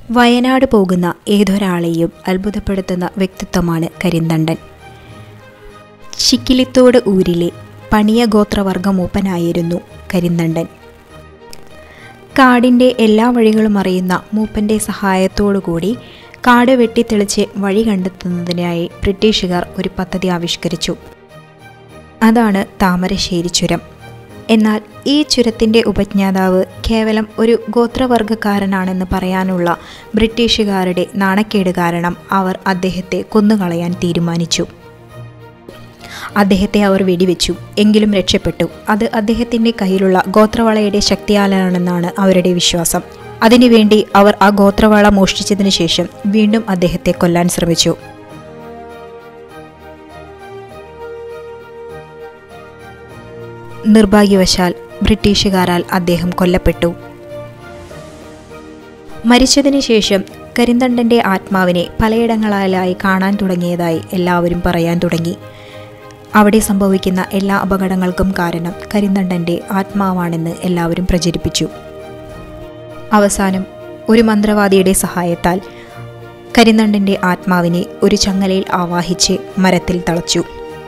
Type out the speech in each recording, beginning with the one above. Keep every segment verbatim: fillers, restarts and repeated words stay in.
വയനാട് പോകുന്ന ഏതൊരാളെയും അത്ഭുതപ്പെടുത്തുന്ന വ്യക്തിത്വമാണ് കരിന്തണ്ടൻ. ചിക്കിലിത്തോട് ഊരിലെ പണിയ ഗോത്രവർഗ മൂപ്പനായിരുന്നു കരിന്തണ്ടൻ. കാടിൻ്റെ എല്ലാ വഴികളും അറിയുന്ന മൂപ്പൻ്റെ സഹായത്തോടുകൂടി കാട് വെട്ടിത്തെളിച്ച് വഴി കണ്ടെത്തുന്നതിനായി ബ്രിട്ടീഷുകാർ ഒരു പദ്ധതി ആവിഷ്കരിച്ചു. അതാണ് താമരശ്ശേരി ചുരം. എന്നാൽ ഈ ചുരത്തിൻ്റെ ഉപജ്ഞാതാവ് കേവലം ഒരു ഗോത്രവർഗക്കാരനാണെന്ന് പറയാനുള്ള ബ്രിട്ടീഷുകാരുടെ നാണക്കേട് കാരണം അവർ അദ്ദേഹത്തെ കൊന്നുകളയാൻ തീരുമാനിച്ചു. അദ്ദേഹത്തെ അവർ വെടിവെച്ചു, എങ്കിലും രക്ഷപ്പെട്ടു. അത് അദ്ദേഹത്തിൻ്റെ കയ്യിലുള്ള ഗോത്രവളയുടെ ശക്തിയാലാണെന്നാണ് അവരുടെ വിശ്വാസം. അതിനുവേണ്ടി അവർ ആ ഗോത്രവള മോഷ്ടിച്ചതിനു ശേഷം വീണ്ടും അദ്ദേഹത്തെ കൊല്ലാൻ ശ്രമിച്ചു. നിർഭാഗ്യവശാൽ ബ്രിട്ടീഷുകാരാൽ അദ്ദേഹം കൊല്ലപ്പെട്ടു. മരിച്ചതിന് ശേഷം കരിന്തണ്ടൻ്റെ ആത്മാവിനെ പലയിടങ്ങളിലായി കാണാൻ തുടങ്ങിയതായി എല്ലാവരും പറയാൻ തുടങ്ങി. അവിടെ സംഭവിക്കുന്ന എല്ലാ അപകടങ്ങൾക്കും കാരണം കരിന്തണ്ടൻ്റെ ആത്മാവാണെന്ന് എല്ലാവരും പ്രചരിപ്പിച്ചു. അവസാനം ഒരു മന്ത്രവാദിയുടെ സഹായത്താൽ കരിന്തണ്ടൻ്റെ ആത്മാവിനെ ഒരു ചങ്ങലയിൽ ആവാഹിച്ച് മരത്തിൽ തളച്ചു.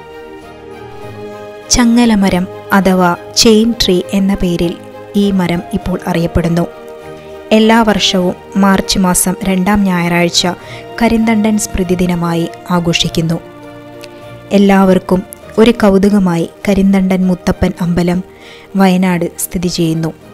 ചങ്ങലമരം അഥവാ ചെയിൻ ട്രീ എന്ന പേരിൽ ഈ മരം ഇപ്പോൾ അറിയപ്പെടുന്നു. എല്ലാ വർഷവും മാർച്ച് മാസം രണ്ടാം ഞായറാഴ്ച കരിന്തണ്ടൻ സ്മൃതി ദിനമായി ആഘോഷിക്കുന്നു. എല്ലാവർക്കും ഒരു കൗതുകമായി കരിന്തണ്ടൻ മുത്തപ്പൻ അമ്പലം വയനാട് സ്ഥിതി ചെയ്യുന്നു.